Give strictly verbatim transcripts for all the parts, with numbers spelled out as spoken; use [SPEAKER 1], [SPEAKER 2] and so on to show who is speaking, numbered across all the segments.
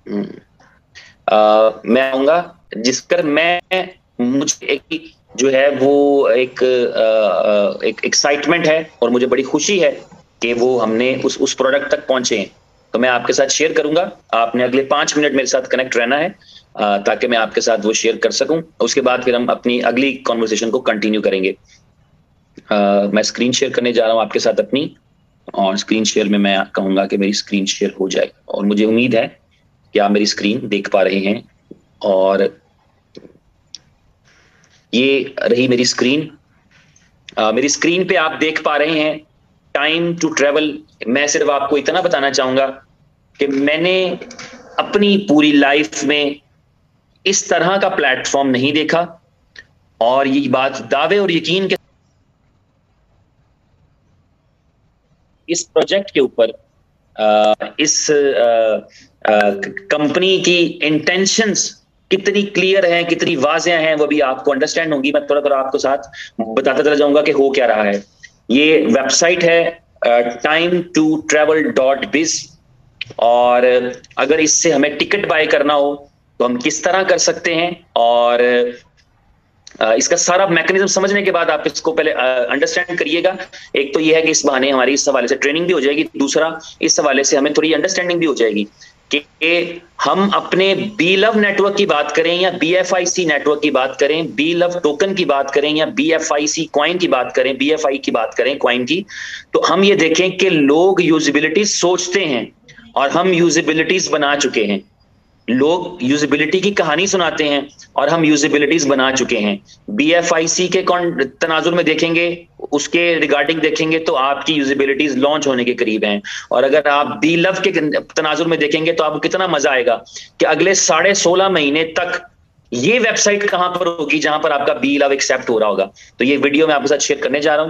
[SPEAKER 1] हम्म, अ, मैं आऊंगा जिसकर मैं मुझे एक जो है वो एक अ, अ, एक एक्साइटमेंट है और मुझे बड़ी खुशी है कि वो हमने उस उस प्रोडक्ट तक पहुंचे हैं। तो मैं आपके साथ शेयर करूंगा। आपने अगले पांच मिनट मेरे साथ कनेक्ट रहना है, अ, ताकि मैं आपके साथ वो शेयर कर सकूं। उसके बाद फिर हम अपनी अगली कॉन्वर्सेशन को कंटिन्यू करेंगे। अ, मैं स्क्रीन शेयर करने जा रहा हूं आपके साथ अपनी, और स्क्रीन शेयर में मैं कहूंगा कि मेरी स्क्रीन शेयर हो जाए, और मुझे उम्मीद है कि आप मेरी स्क्रीन देख पा रहे हैं। और ये रही मेरी स्क्रीन। अ, मेरी स्क्रीन पे आप देख पा रहे हैं टाइम टू ट्रेवल। मैं सिर्फ आपको इतना बताना चाहूंगा कि मैंने अपनी पूरी लाइफ में इस तरह का प्लेटफॉर्म नहीं देखा, और ये बात दावे और यकीन के इस प्रोजेक्ट के ऊपर, अ, इस कंपनी की इंटेंशंस कितनी क्लियर हैं, कितनी वाज़ेह हैं, वो भी आपको अंडरस्टैंड होंगी। मैं थोड़ा थोड़ा आपको साथ बताता चला जाऊंगा कि हो क्या रहा है। ये वेबसाइट है टाइम टू ट्रेवल डॉट बिज, और अगर इससे हमें टिकट बाय करना हो तो हम किस तरह कर सकते हैं, और अ, इसका सारा मैकेनिज्म समझने के बाद आप इसको पहले अंडरस्टैंड करिएगा। एक तो ये है कि इस बहाने हमारी इस हवाले से ट्रेनिंग भी हो जाएगी, दूसरा इस हवाले से हमें थोड़ी अंडरस्टैंडिंग भी हो जाएगी कि हम अपने बी लव नेटवर्क की बात करें या B F I C network की बात करें, बी लव टोकन की बात करें या B F I C coin की बात करें, बी एफ आई की बात करें कॉइन की, तो हम ये देखें कि लोग यूजिबिलिटीज सोचते हैं और हम यूजिबिलिटीज बना चुके हैं। लोग यूजिबिलिटी की कहानी सुनाते हैं और हम यूजिबिलिटीज बना चुके हैं। बी एफ आई सी के तनाजुर में देखेंगे, उसके रिगार्डिंग देखेंगे तो आपकी यूजिबिलिटीज लॉन्च होने के करीब हैं। और अगर आप बी लव के तनाजुर में देखेंगे तो आपको कितना मजा आएगा कि अगले साढ़े सोलह महीने तक ये वेबसाइट कहां पर होगी जहां पर आपका बी लव एक्सेप्ट हो रहा होगा। तो ये वीडियो मैं आपके साथ शेयर करने जा रहा हूं।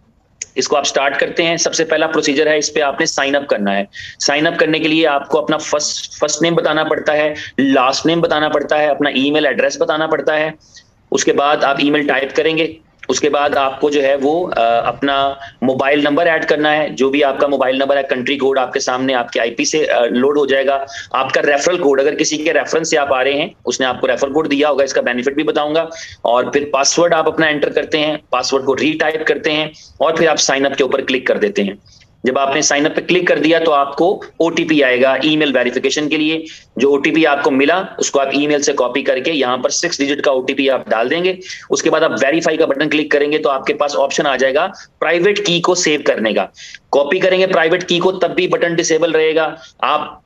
[SPEAKER 1] इसको आप स्टार्ट करते हैं। सबसे पहला प्रोसीजर है, इस पे आपने साइन अप करना है। साइन अप करने के लिए आपको अपना फर्स्ट फर्स्ट नेम बताना पड़ता है, लास्ट नेम बताना पड़ता है, अपना ईमेल एड्रेस बताना पड़ता है। उसके बाद आप ईमेल टाइप करेंगे। उसके बाद आपको जो है वो आ, अपना मोबाइल नंबर ऐड करना है। जो भी आपका मोबाइल नंबर है, कंट्री कोड आपके सामने आपके आईपी से लोड हो जाएगा। आपका रेफरल कोड, अगर किसी के रेफरेंस से आप आ रहे हैं, उसने आपको रेफरल कोड दिया होगा, इसका बेनिफिट भी बताऊंगा। और फिर पासवर्ड आप अपना एंटर करते हैं, पासवर्ड को रीटाइप करते हैं, और फिर आप साइन अप के ऊपर क्लिक कर देते हैं। जब आपने साइन अप पे क्लिक कर दिया तो आपको ओटीपी आएगा ईमेल वेरिफिकेशन के लिए। जो ओटीपी आपको मिला उसको आप ईमेल से कॉपी करके यहां पर सिक्स डिजिट का ओटीपी आप डाल देंगे। उसके बाद आप वेरीफाई का बटन क्लिक करेंगे तो आपके पास ऑप्शन आ जाएगा प्राइवेट की को सेव करने का। कॉपी करेंगे प्राइवेट की को तब भी बटन डिसेबल रहेगा। आप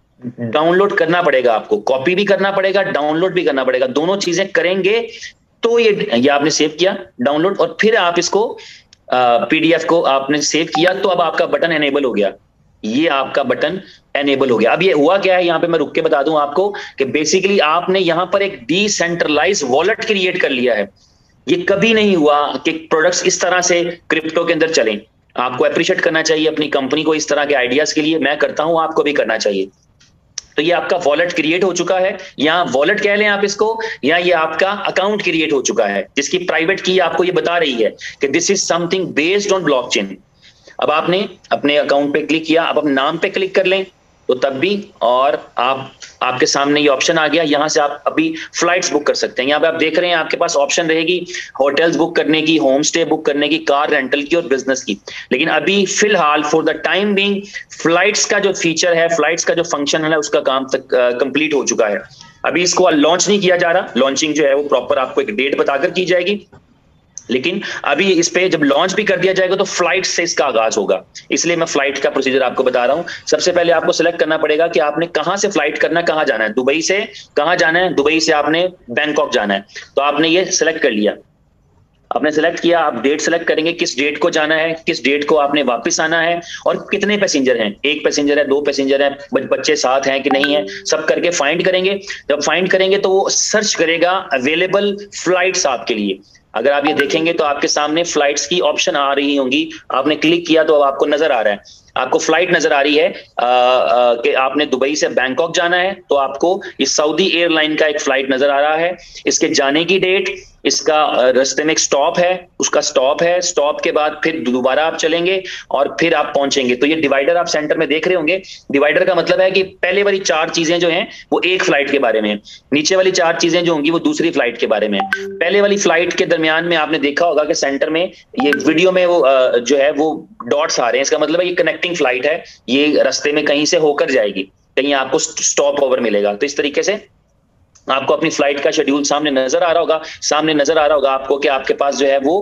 [SPEAKER 1] डाउनलोड करना पड़ेगा, आपको कॉपी भी करना पड़ेगा, डाउनलोड भी करना पड़ेगा। दोनों चीजें करेंगे तो ये ये आपने सेव किया डाउनलोड, और फिर आप इसको पीडीएफ को आपने सेव किया तो अब आपका बटन एनेबल हो गया। ये आपका बटन एनेबल हो गया। अब ये हुआ क्या है, यहां पे मैं रुक के बता दूं आपको कि बेसिकली आपने यहां पर एक डिसेंट्रलाइज वॉलेट क्रिएट कर लिया है। ये कभी नहीं हुआ कि प्रोडक्ट्स इस तरह से क्रिप्टो के अंदर चलें। आपको अप्रिशिएट करना चाहिए अपनी कंपनी को इस तरह के आइडियाज के लिए। मैं करता हूं, आपको भी करना चाहिए। तो ये आपका वॉलेट क्रिएट हो चुका है, या वॉलेट कह लें आप इसको, या ये आपका अकाउंट क्रिएट हो चुका है जिसकी प्राइवेट की आपको ये बता रही है कि this is something based on blockchain. अब आपने अपने अकाउंट पे क्लिक किया, अब अपने नाम पे क्लिक कर लें तो तब भी, और आप आपके सामने ये ऑप्शन आ गया। यहां से आप अभी फ्लाइट्स बुक कर सकते हैं। यहां पे आप देख रहे हैं आपके पास ऑप्शन रहेगी होटल्स बुक करने की, होम स्टे बुक करने की, कार रेंटल की और बिजनेस की। लेकिन अभी फिलहाल for the time being flights का जो फीचर है, फ्लाइट्स का जो फंक्शन है उसका काम तक कंप्लीट हो चुका है। अभी इसको लॉन्च नहीं किया जा रहा। लॉन्चिंग जो है वो प्रॉपर आपको एक डेट बताकर की जाएगी, लेकिन अभी इस पे जब लॉन्च भी कर दिया जाएगा तो फ्लाइट से इसका आगाज होगा। इसलिए मैं फ्लाइट का प्रोसीजर आपको बता रहा हूं। सबसे पहले आपको सिलेक्ट करना पड़ेगा कि आपने कहां से फ्लाइट करना, कहां जाना है। दुबई से कहां जाना है? दुबई से आपने बैंकॉक जाना है, तो आपने ये सिलेक्ट कर लिया। आपने सेलेक्ट किया, आप डेट सेलेक्ट करेंगे किस डेट को जाना है, किस डेट को आपने वापस आना है, और कितने पैसेंजर हैं, एक पैसेंजर है, दो पैसेंजर है, बच्चे साथ हैं कि नहीं है, सब करके फाइंड करेंगे। जब फाइंड करेंगे तो वो सर्च करेगा अवेलेबल फ्लाइट्स आपके लिए। अगर आप ये देखेंगे तो आपके सामने फ्लाइट्स की ऑप्शन आ रही होंगी। आपने क्लिक किया तो अब आपको नजर आ रहा है, आपको फ्लाइट नजर आ रही है आ, आ, कि आपने दुबई से बैंकॉक जाना है, तो आपको इस सऊदी एयरलाइन का एक फ्लाइट नजर आ रहा है। इसके जाने की डेट, इसका रास्ते में एक स्टॉप है, उसका स्टॉप है, स्टॉप के बाद फिर दोबारा आप चलेंगे और फिर आप पहुंचेंगे। तो ये डिवाइडर आप सेंटर में देख रहे होंगे। डिवाइडर का मतलब है कि पहले वाली चार चीजें जो हैं वो एक फ्लाइट के बारे में, नीचे वाली चार चीजें जो होंगी वो दूसरी फ्लाइट के बारे में। पहले वाली फ्लाइट के दरमियान में आपने देखा होगा कि सेंटर में ये वीडियो में वो जो है वो डॉट्स आ रहे हैं, इसका मतलब है ये कनेक्टिंग फ्लाइट है, ये रास्ते में कहीं से होकर जाएगी, कहीं आपको स्टॉप ओवर मिलेगा। तो इस तरीके से आपको अपनी फ्लाइट का शेड्यूल सामने नजर आ रहा होगा, सामने नजर आ रहा होगा आपको कि आपके पास जो है वो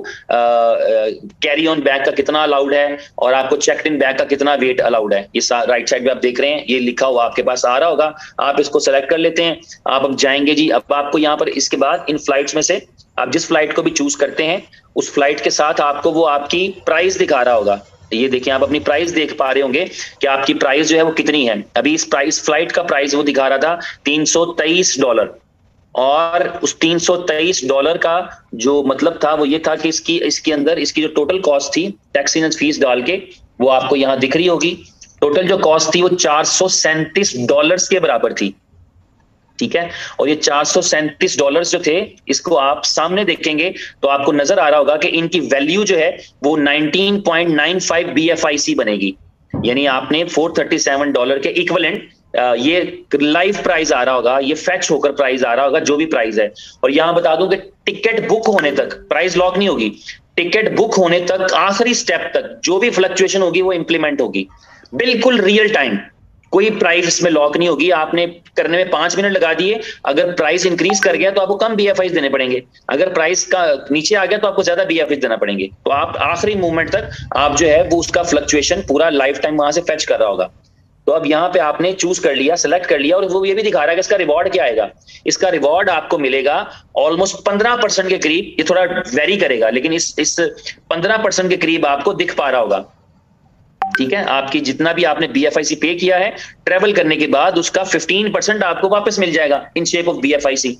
[SPEAKER 1] कैरी ऑन बैग का कितना अलाउड है और आपको चेक्ड इन बैग का कितना वेट अलाउड है। ये राइट साइड पे आप देख रहे हैं, ये लिखा हुआ आपके पास आ रहा होगा। आप इसको सेलेक्ट कर लेते हैं, आप अब जाएंगे जी। अब आपको यहाँ पर इसके बाद इन फ्लाइट्स में से आप जिस फ्लाइट को भी चूज करते हैं उस फ्लाइट के साथ आपको वो आपकी प्राइस दिखा रहा होगा। ये देखिए, आप अपनी प्राइस देख पा रहे होंगे कि आपकी प्राइस जो है वो कितनी है। अभी इस प्राइस फ्लाइट का प्राइस वो दिखा रहा था तीन सौ तेईस डॉलर, और उस तीन सौ तेईस डॉलर का जो मतलब था वो ये था कि इसकी इसके अंदर इसकी जो टोटल कॉस्ट थी टैक्स एंड फीस डाल के, वो आपको यहां दिख रही होगी। टोटल जो कॉस्ट थी वो चार सौ सैंतीस डॉलर्स के बराबर थी, ठीक है। और ये चार सौ सैंतीस डॉलर्स जो थे, इसको आप सामने देखेंगे तो आपको नजर आ रहा होगा कि इनकी वैल्यू जो है वो nineteen point nine five B F I C बनेगी। यानी आपने चार सौ सैंतीस डॉलर के इक्विवेलेंट ये लाइव प्राइस आ रहा होगा, ये फैच होकर प्राइस आ रहा होगा जो भी प्राइस है। और यहां बता दूं कि टिकट बुक होने तक प्राइस लॉक नहीं होगी, टिकट बुक होने तक आखिरी स्टेप तक जो भी फ्लक्चुएशन होगी वो इंप्लीमेंट होगी, बिल्कुल रियल टाइम। कोई प्राइस इसमें लॉक नहीं होगी। आपने करने में पांच मिनट लगा दिए, अगर प्राइस इंक्रीज कर गया तो आपको कम बीएफआई देने पड़ेंगे, अगर प्राइस का नीचे आ गया तो आपको ज्यादा बीएफआई देना पड़ेंगे। तो आप आखिरी मूवमेंट तक आप जो है वो उसका फ्लक्चुएशन पूरा लाइफ टाइम वहां से फेच कर रहा होगा। तो अब यहाँ पे आपने चूज कर लिया, सेलेक्ट कर लिया, और वो ये भी दिखा रहा है कि इसका रिवॉर्ड क्या आएगा। इसका रिवॉर्ड आपको मिलेगा ऑलमोस्ट पंद्रह परसेंट के करीब, ये थोड़ा वेरी करेगा लेकिन इस इस पंद्रह परसेंट के करीब आपको दिख पा रहा होगा, ठीक है। आपकी जितना भी आपने बीएफआईसी पे किया है ट्रेवल करने के बाद उसका पंद्रह परसेंट आपको वापस मिल जाएगा इन शेप ऑफ बीएफआईसी।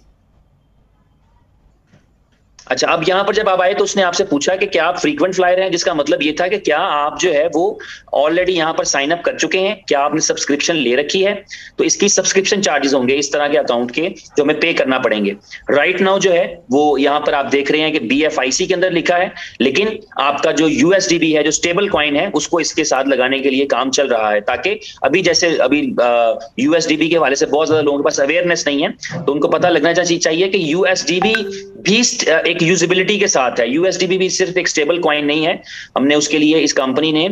[SPEAKER 1] अच्छा, अब यहां पर जब आप आए तो उसने आपसे पूछा कि क्या आप फ्रीक्वेंट फ्लायर हैं, जिसका मतलब ये था कि क्या आप जो है वो ऑलरेडी यहां पर साइन अप कर चुके हैं, क्या आपने सब्सक्रिप्शन ले रखी है। तो इसकी सब्सक्रिप्शन चार्जेस होंगे इस तरह के अकाउंट के जो हमें पे करना पड़ेंगे। राइट नाउ जो है वो यहां पर आप देख रहे हैं कि बीएफआईसी के अंदर लिखा है, लेकिन आपका जो यूएसडीबी है, जो स्टेबल कॉइन है, उसको इसके साथ लगाने के लिए काम चल रहा है, ताकि अभी जैसे अभी यूएसडीबी के हवाले से बहुत ज्यादा लोगों के पास अवेयरनेस नहीं है, तो उनको पता लगना चाहिए कि यूएसडीबी भी एक यूजिबिलिटी के साथ है। यूएसडीबी भी सिर्फ एक स्टेबल कॉइन नहीं है, हमने उसके लिए इस कंपनी ने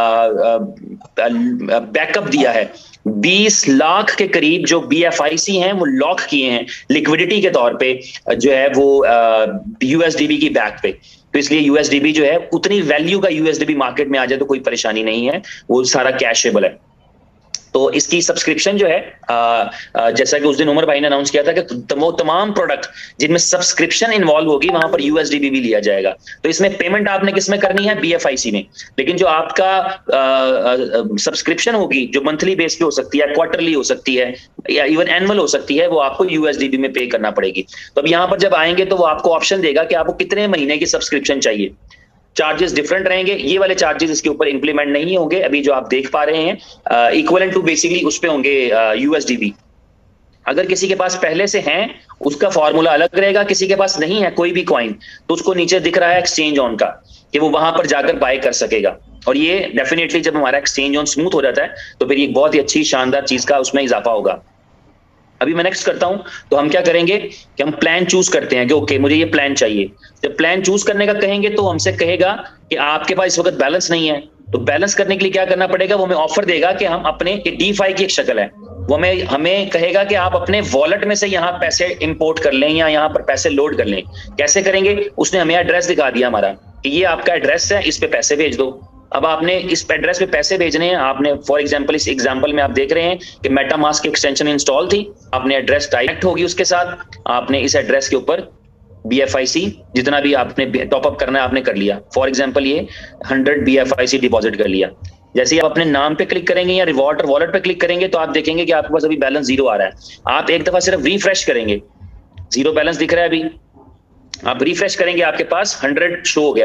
[SPEAKER 1] बैकअप दिया है। बीस लाख के करीब जो बीएफआईसी हैं वो लॉक किए हैं लिक्विडिटी के तौर पे, जो है वो यूएसडीबी की बैक पे। तो इसलिए यूएसडीबी जो है उतनी वैल्यू का यूएसडीबी मार्केट में आ जाए तो कोई परेशानी नहीं है, वो सारा कैशेबल है। तो इसकी सब्सक्रिप्शन जो है आ, आ, जैसा कि उस दिन उमर भाई ने अनाउंस किया था कि वो तमाम प्रोडक्ट जिनमें सब्सक्रिप्शन इन्वॉल्व होगी वहां पर यूएसडीबी भी लिया जाएगा। तो इसमें पेमेंट आपने किसमें करनी है, बीएफआईसी में, लेकिन जो आपका सब्सक्रिप्शन होगी जो मंथली बेस पे हो सकती है, क्वार्टरली हो सकती है, या इवन एनुअल हो सकती है, वो आपको यूएसडीबी में पे करना पड़ेगी। तो अब यहाँ पर जब आएंगे तो वो आपको ऑप्शन देगा कि आपको कितने महीने की सब्सक्रिप्शन चाहिए। चार्जेस डिफरेंट रहेंगे, ये वाले चार्जेस इसके ऊपर इंप्लीमेंट नहीं होंगे अभी जो आप देख पा रहे हैं, इक्विवेलेंट टू बेसिकली उस पे होंगे यूएसडीबी। अगर किसी के पास पहले से हैं उसका फॉर्मूला अलग रहेगा, किसी के पास नहीं है कोई भी कॉइन तो उसको नीचे दिख रहा है एक्सचेंज ऑन का, कि वो वहां पर जाकर बाय कर सकेगा। और ये डेफिनेटली जब हमारा एक्सचेंज ऑन स्मूथ हो जाता है तो फिर ये बहुत ही अच्छी शानदार चीज का उसमें इजाफा होगा। अभी मैं नेक्स्ट करता हूं, तो हम क्या करेंगे कि हम प्लान चूज करते हैं कि ओके मुझे ये प्लान चाहिए। जब प्लान चूज करने का कहेंगे तो हमसे कहेगा कि आपके पास इस वक्त बैलेंस नहीं है, तो बैलेंस करने के लिए क्या करना पड़ेगा, वो हमें ऑफर देगा कि हम अपने डी फाई की एक शक्ल है, वो हमें हमें कहेगा कि आप अपने वॉलेट में से यहाँ पैसे इंपोर्ट कर लें या यहाँ पर पैसे लोड कर लें। कैसे करेंगे, उसने हमें एड्रेस दिखा दिया हमारा कि ये आपका एड्रेस है, इस पे पैसे भेज दो। अब आपने इस एड्रेस पे पैसे भेजने हैं, आपने फॉर एग्जांपल इस एग्जांपल में आप देख रहे हैं कि मेटामास्क की एक्सटेंशन इंस्टॉल थी, आपने एड्रेस डायरेक्ट होगी उसके साथ, आपने इस एड्रेस के ऊपर बीएफआईसी जितना भी आपने टॉप अप करना है आपने कर लिया। फॉर एग्जांपल ये हंड्रेड बीएफआईसी डिपॉजिट कर लिया। जैसे ही आप अपने नाम पे क्लिक करेंगे या रिवॉर्ड और वॉलेट पे क्लिक करेंगे तो आप देखेंगे कि आपके पास अभी बैलेंस जीरो आ रहा है। आप एक दफा सिर्फ रिफ्रेश करेंगे, जीरो बैलेंस दिख रहा है, अभी आप रिफ्रेश करेंगे आपके पास हंड्रेड शो हो गया।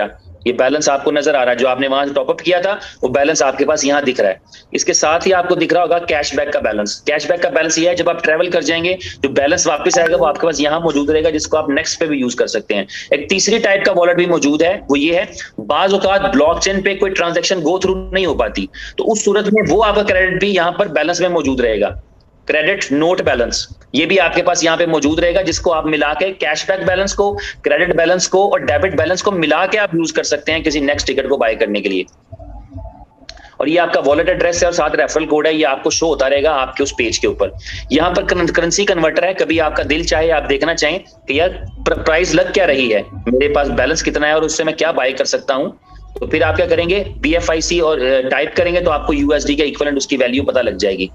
[SPEAKER 1] ये बैलेंस आपको नजर आ रहा है, जो आपने वहां से टॉपअप किया था वो बैलेंस आपके पास यहाँ दिख रहा है। इसके साथ ही आपको दिख रहा होगा कैशबैक का बैलेंस। कैशबैक का बैलेंस ये है, जब आप ट्रेवल कर जाएंगे जो बैलेंस वापस आएगा वो आपके पास यहाँ मौजूद रहेगा, जिसको आप नेक्स्ट पे भी यूज कर सकते हैं। एक तीसरी टाइप का वॉलेट भी मौजूद है, वो ये है, बाज औकात ब्लॉकचेन पे कोई ट्रांजेक्शन गो थ्रू नहीं हो पाती, तो उस सूरत में वो आपका क्रेडिट भी यहाँ पर बैलेंस में मौजूद रहेगा। क्रेडिट नोट बैलेंस ये भी आपके पास यहाँ पे मौजूद रहेगा, जिसको आप मिला के कैशबैक बैलेंस को, क्रेडिट बैलेंस को और डेबिट बैलेंस को मिला के आप यूज कर सकते हैं किसी नेक्स्ट टिकट को बाय करने के लिए। और ये आपका वॉलेट एड्रेस है और साथ रेफरल कोड है, ये आपको शो होता रहेगा आपके उस पेज के ऊपर। यहाँ पर करेंसी कन्वर्टर है, कभी आपका दिल चाहे आप देखना चाहें कि यार प्राइस लग क्या रही है, मेरे पास बैलेंस कितना है और उससे मैं क्या बाय कर सकता हूं, तो फिर आप क्या करेंगे, बी एफ आई सी और टाइप करेंगे तो आपको यूएसडी का इक्विवेलेंट उसकी वैल्यू पता लग जाएगी।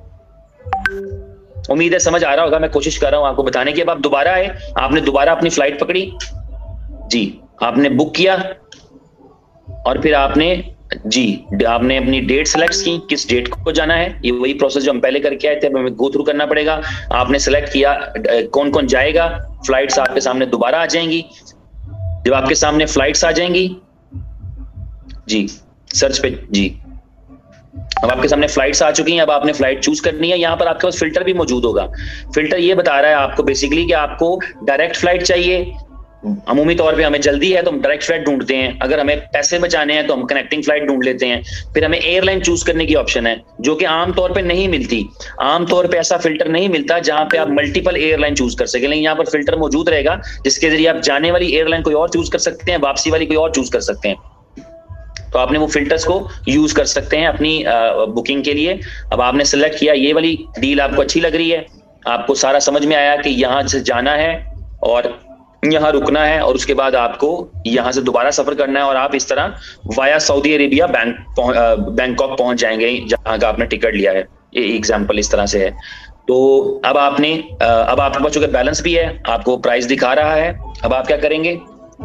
[SPEAKER 1] उम्मीद है समझ आ रहा होगा, मैं कोशिश कर रहा हूं आपको बताने की। अब आप दोबारा आए, आपने दोबारा अपनी फ्लाइट पकड़ी जी, आपने बुक किया और फिर आपने जी आपने अपनी डेट सेलेक्ट की, किस डेट को जाना है, ये वही प्रोसेस जो हम पहले करके आए थे, हमें गो थ्रू करना पड़ेगा। आपने सेलेक्ट किया कौन कौन जाएगा, फ्लाइट्स आपके सामने दोबारा आ जाएंगी। जब आपके सामने फ्लाइट्स आ जाएंगी जी, सर्च पे जी, अब आपके सामने फ्लाइट्स आ चुकी हैं, अब आपने फ्लाइट चूज करनी है। यहाँ पर आपके पास फिल्टर भी मौजूद होगा। फिल्टर ये बता रहा है आपको बेसिकली कि आपको डायरेक्ट फ्लाइट चाहिए, अमूमी तौर पे हमें जल्दी है तो हम डायरेक्ट फ्लाइट ढूंढते हैं, अगर हमें पैसे बचाने हैं तो हम कनेक्टिंग फ्लाइट ढूंढ लेते हैं। फिर हमें एयरलाइन चूज करने की ऑप्शन है, जो कि आमतौर पे नहीं मिलती। आमतौर पे ऐसा फिल्टर नहीं मिलता जहां पे आप मल्टीपल एयरलाइन चूज कर सके, लेकिन यहाँ पर फिल्टर मौजूद रहेगा जिसके जरिए आप जाने वाली एयरलाइन कोई और चूज कर सकते हैं, वापसी वाली कोई और चूज कर सकते हैं। तो आपने वो फिल्टर्स को यूज कर सकते हैं अपनी बुकिंग के लिए। अब आपने सेलेक्ट किया, ये वाली डील आपको अच्छी लग रही है, आपको सारा समझ में आया कि यहाँ से जाना है और यहाँ रुकना है और उसके बाद आपको यहाँ से दोबारा सफर करना है और आप इस तरह via Saudi Arabia bank Bangkok पहुंच जाएंगे जहां का आपने टिकट लिया है। ये एग्जाम्पल इस तरह से है। तो अब आपने अब आपके पास चूंकि बैलेंस भी है, आपको प्राइस दिखा रहा है, अब आप क्या करेंगे,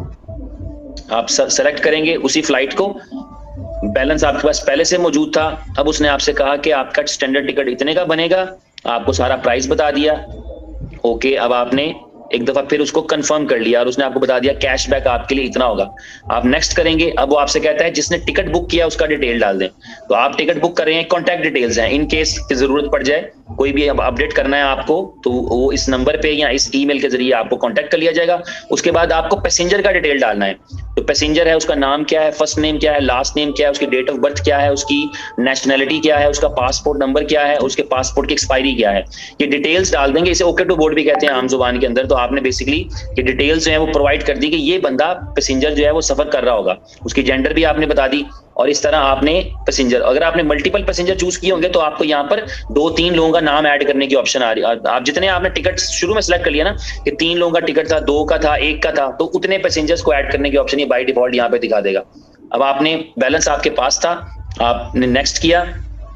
[SPEAKER 1] आप सेलेक्ट करेंगे उसी फ्लाइट को, बैलेंस आपके पास पहले से मौजूद था। अब उसने आपसे कहा कि आपका स्टैंडर्ड टिकट इतने का बनेगा, आपको सारा प्राइस बता दिया। ओके, अब आपने एक दफा फिर उसको कंफर्म कर लिया और उसने आपको बता दिया कैशबैक आपके लिए इतना होगा। आप नेक्स्ट करेंगे, अब वो आपसे कहता है जिसने टिकट बुक किया उसका डिटेल डाल दें। तो आप टिकट बुक कर रहे हैं, कॉन्टैक्ट डिटेल्स हैं, इन केस की जरूरत पड़ जाए, कोई भी अपडेट करना है आपको तो वो इस नंबर पे या इस ईमेल के जरिए आपको कांटेक्ट कर लिया जाएगा। उसके बाद आपको पैसेंजर का डिटेल डालना है। तो पैसेंजर है, उसका नाम क्या है, फर्स्ट नेम क्या है, लास्ट नेम क्या है, उसकी डेट ऑफ बर्थ क्या है, उसकी नेशनैलिटी क्या है, उसका पासपोर्ट नंबर क्या है, उसके पासपोर्ट की एक्सपायरी क्या है, ये डिटेल्स डाल देंगे। इसे ओके टू बोर्ड भी कहते हैं आम जुबान के अंदर। तो आपने बेसिकली ये डिटेल्स जो है वो प्रोवाइड कर दी कि ये बंदा पैसेंजर जो है वो सफर कर रहा होगा, उसकी जेंडर भी आपने बता दी। और इस तरह आपने पैसेंजर, अगर आपने मल्टीपल पैसेंजर चूज किए होंगे तो आपको यहाँ पर दो तीन लोगों का नाम ऐड करने की ऑप्शन आ रही है। आप जितने आपने टिकट शुरू में सेलेक्ट कर लिया ना कि तीन लोगों का टिकट था, दो का था, एक का था, तो उतने पैसेंजर्स को ऐड करने की ऑप्शन ये बाय डिफॉल्ट यहाँ पे दिखा देगा। अब आपने बैलेंस आपके पास था, आपने नेक्स्ट किया,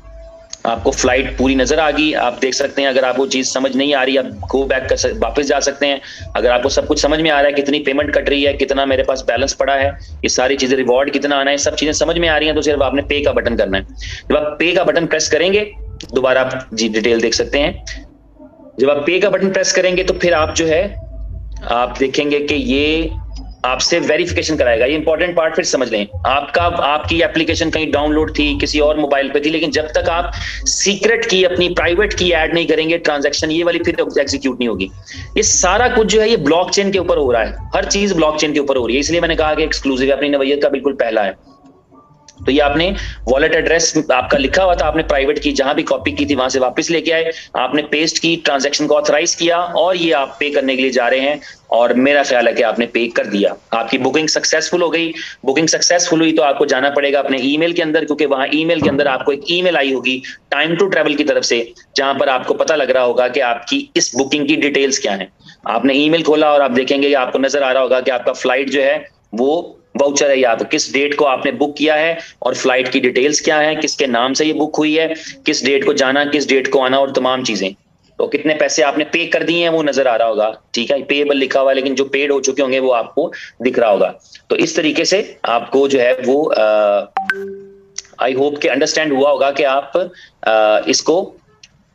[SPEAKER 1] आपको फ्लाइट पूरी नजर आ गई। आप देख सकते हैं, अगर आपको चीज समझ नहीं आ रही आप गो बैक कर वापस जा सकते हैं। अगर आपको सब कुछ समझ में आ रहा है, कितनी पेमेंट कट रही है, कितना मेरे पास बैलेंस पड़ा है, ये सारी चीजें, रिवॉर्ड कितना आना है, सब चीजें समझ में आ रही हैं, तो सिर्फ आपने पे का बटन करना है। जब आप पे का बटन प्रेस करेंगे, दोबारा आप जी डिटेल देख सकते हैं, जब आप पे का बटन प्रेस करेंगे तो फिर आप जो है आप देखेंगे कि ये आपसे वेरिफिकेशन कराएगा। ये इंपॉर्टेंट पार्ट फिर समझ लें, आपका आपकी एप्लीकेशन कहीं डाउनलोड थी, किसी और मोबाइल पे थी, लेकिन जब तक आप सीक्रेट की, अपनी प्राइवेट की ऐड नहीं करेंगे, ट्रांजैक्शन ये वाली फिर एग्जीक्यूट नहीं होगी। ये सारा कुछ जो है ये ब्लॉकचेन के ऊपर हो रहा है, हर चीज ब्लॉकचेन के ऊपर हो रही है, इसलिए मैंने कहा कि एक्सक्लूसिव है, अपनी नवैयत का बिल्कुल पहला है। तो ये आपने वॉलेट एड्रेस आपका लिखा हुआ था, आपने प्राइवेट की जहां भी कॉपी की थी वहां से वापस लेके आए, आपने पेस्ट की, ट्रांजैक्शन को ऑथराइज किया और ये आप पे करने के लिए जा रहे हैं। और मेरा ख्याल है कि आपने पे कर दिया, आपकी बुकिंग सक्सेसफुल हो गई। बुकिंग सक्सेसफुल हुई तो आपको जाना पड़ेगा अपने ईमेल के अंदर, क्योंकि वहां ईमेल के अंदर आपको एक ईमेल आई होगी टाइम टू ट्रैवल की तरफ से, जहां पर आपको पता लग रहा होगा कि आपकी इस बुकिंग की डिटेल्स क्या है। आपने ईमेल खोला और आप देखेंगे, आपको नजर आ रहा होगा कि आपका फ्लाइट जो है वो वाउचर है, या तो किस डेट को आपने बुक किया है और फ्लाइट की डिटेल्स क्या है, किसके नाम से ये बुक हुई है, किस डेट को जाना, किस डेट को आना और तमाम चीजें। तो कितने पैसे आपने पे कर दिए हैं वो नजर आ रहा होगा, ठीक है, पेएबल लिखा हुआ है, लेकिन जो पेड हो चुके होंगे वो आपको दिख रहा होगा। तो इस तरीके से आपको जो है वो आई होप के अंडरस्टैंड हुआ होगा कि आप आ, इसको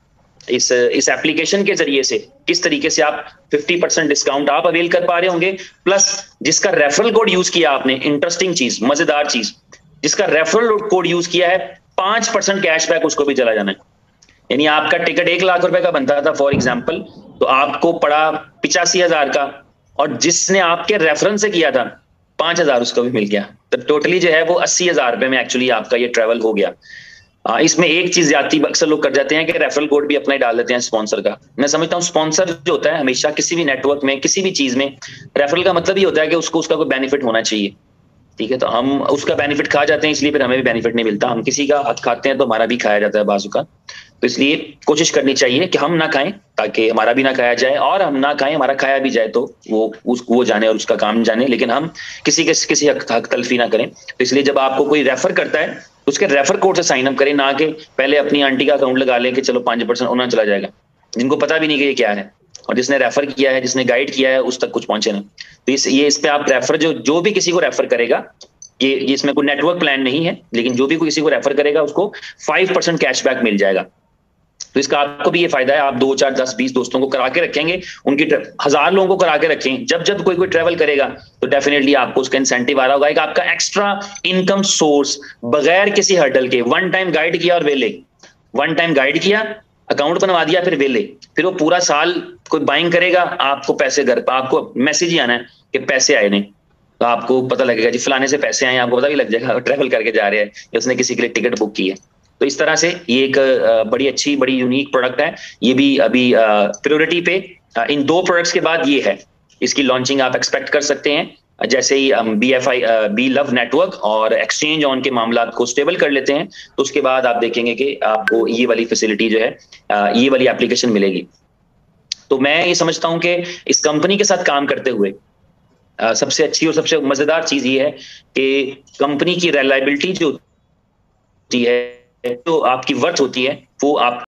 [SPEAKER 1] इस इस एप्लीकेशन के जरिए से किस तरीके से आप फिफ्टी परसेंट डिस्काउंट आप अवेल कर पा रहे होंगे, प्लस जिसका रेफरल कोड यूज किया आपने, इंटरेस्टिंग चीज, मजेदार चीज, जिसका रेफरल कोड यूज किया है, पांच परसेंट कैशबैक उसको भी चला जाना है। यानी आपका टिकट एक लाख रुपए का बनता था फॉर एग्जाम्पल, तो आपको पड़ा पिचासी हजार का, और जिसने आपके रेफरेंस से किया था पांच हजार उसको भी मिल गया, तो टोटली जो है वो अस्सी हजार रुपए में एक्चुअली आपका ये ट्रेवल हो गया। आ, इसमें एक चीज ज्यादा अक्सर लोग कर जाते हैं कि रेफरल कोड भी अपना ही डाल देते हैं स्पॉन्सर का। मैं समझता हूँ स्पॉन्सर जो होता है हमेशा किसी भी नेटवर्क में, किसी भी चीज में, रेफरल का मतलब ही होता है कि उसको उसका कोई बेनिफिट होना चाहिए। ठीक है, तो हम उसका बेनिफिट खा जाते हैं, इसलिए फिर हमें भी बेनिफिट नहीं मिलता। हम किसी का हक खाते हैं तो हमारा भी खाया जाता है बाजू का। तो इसलिए कोशिश करनी चाहिए कि हम ना खाएं ताकि हमारा भी ना खाया जाए, और हम ना खाएं हमारा खाया भी जाए तो वो उस वो जाने और उसका काम जाने, लेकिन हम किसी के किसी हक, हक तलफी ना करें। तो इसलिए जब आपको कोई रेफर करता है तो उसके रेफर कोड से साइन अप करें, ना कि पहले अपनी आंटी का अकाउंट लगा लें कि चलो पांच परसेंट उन्हें चला जाएगा, जिनको पता भी नहीं कि ये क्या है, और जिसने रेफर किया है, जिसने गाइड किया है, उस तक कुछ पहुंचे ना। तो इस ये इस पे आप रेफर जो जो भी किसी को रेफर करेगा, ये ये इसमें कोई नेटवर्क प्लान नहीं है, लेकिन जो भी कोई किसी को रेफर करेगा उसको फाइव परसेंट कैशबैक मिल जाएगा। तो इसका आपको भी ये फायदा है, आप दो चार दस बीस दोस्तों को करा के रखेंगे, उनकी हजार लोगों को करा के रखें, जब जब कोई कोई ट्रेवल करेगा तो डेफिनेटली आपको उसका इंसेंटिव आ रहा होगा, एक आपका एक्स्ट्रा इनकम सोर्स बगैर किसी हर्डल के। वन टाइम गाइड किया और वेले, वन टाइम गाइड किया, अकाउंट बनवा दिया, फिर वेले, फिर वो पूरा साल कोई बाइंग करेगा, आपको पैसे घर पर, आपको मैसेज ही आना है कि पैसे आए नहीं, तो आपको पता लगेगा जी फलाने से पैसे आए, आपको पता भी लग जाएगा ट्रैवल करके जा रहे हैं या उसने किसी के लिए टिकट बुक की है। तो इस तरह से ये एक बड़ी अच्छी बड़ी यूनिक प्रोडक्ट है। ये भी अभी प्रायोरिटी पे, इन दो प्रोडक्ट्स के बाद ये है, इसकी लॉन्चिंग आप एक्सपेक्ट कर सकते हैं। जैसे ही बी एफ आई बी लव नेटवर्क और एक्सचेंज ऑन के मामला को स्टेबल कर लेते हैं, तो उसके बाद आप देखेंगे कि आपको ये वाली फैसिलिटी जो है, ये वाली एप्लीकेशन मिलेगी। तो मैं ये समझता हूं कि इस कंपनी के साथ काम करते हुए Uh, सबसे अच्छी और सबसे मजेदार चीज ये है कि कंपनी की रिलायबिलिटी जो होती है, जो आपकी वर्थ होती है, वो आप